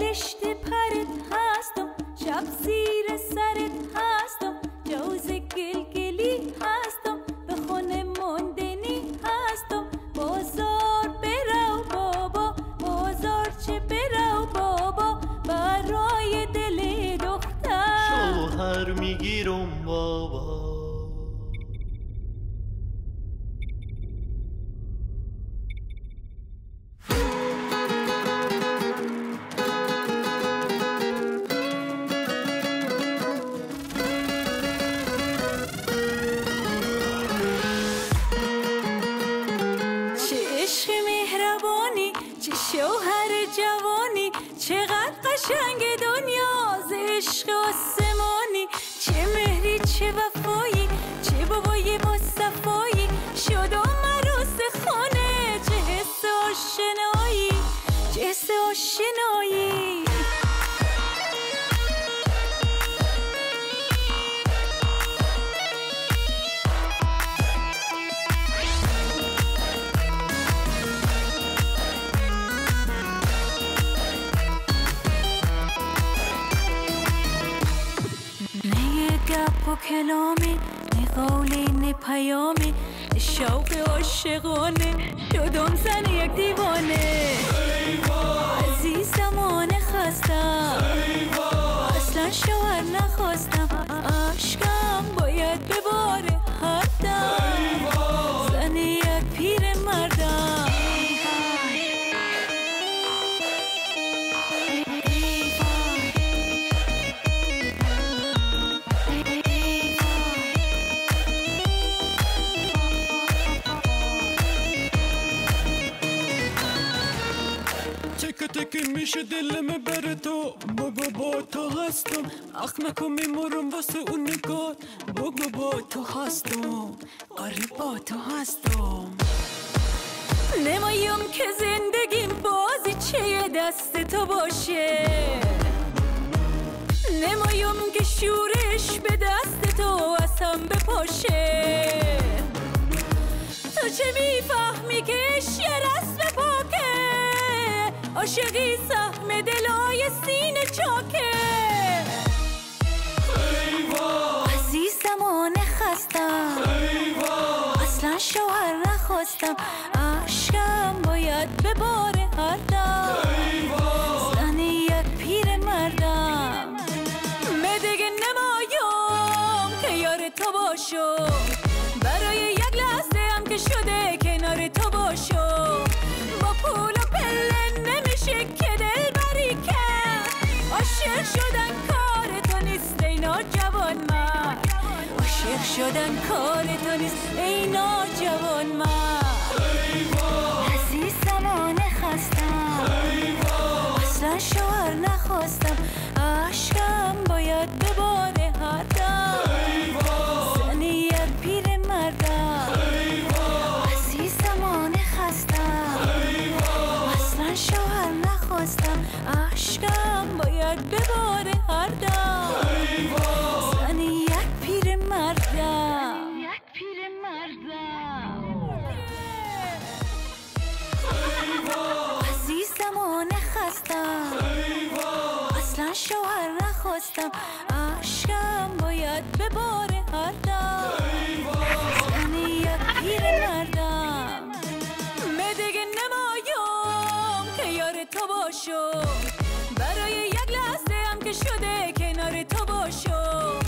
بهشت پرت هستم، شب زیر سرت هستم، جوز گلگلی هستم، به خونه ماندنی هستم. بازار برو بابا، بازار چه برو بابا، برای دل دختر شوهر میگیرم بابا. شوهر جوانی چقدر قشنگ دنیا، ز عشق آسمانی. چه مهری چه وفایی، چه بابای با صفایی، شدم عروس خانه. چه حس آشنایی، چه حس آشنایی. گپ و کلامی، نه قولی نه پیامی، شوق عاشقانه شدم زن یک دیوانه. عزیزمانه خستم، اصلا شوهر نخواستم، عشقم باید بباره هر دم، زن یک پیر مردم. تک میشه دلم بره تو، بگو با تو هستم، اخ نکن میمورم واسه اون نگاه، بگو با تو هستم، آره با تو هستم. نمایم که زندگیم بازی چه دست تو باشه، نمایم که شورش به دست تو اصلا بپاشه. تو چه میفهمی که یه رسم پاکه، عاشقی سهم دلای سینه چاکه. عزیزمانه خستم، اصلا شوهر نخواستم، عشقم باید بباره هر دم، زن یک پیر مردم. دیگه نمایم که یار تو باشو، برای یک لحظه هم که شده کنار تو باشو. با پول و پله نمیشه که دل بری کرد، عاشق شدن کار تو نیست ای ناجوان مرد، عاشق شدن کار تو نیست ای ناجوان مرد. عزیزمانه خستم، اصلا شوهر نخواستم، عشقم باید بباره هر دم، زن یک پیر مردم. عزیزمانه خستم، اصلا شوهر نخواستم، عشقم باید بباره هر دم، زن یک پیر مردم. عزیزمانه خستم، اصلا شوهر نخواستم، عشقم باید بباره هر دم، زن یک پیر مردم. دیگه نمایم که یار تو باشو، برای یک لحظه هم که شده کنار تو باشو.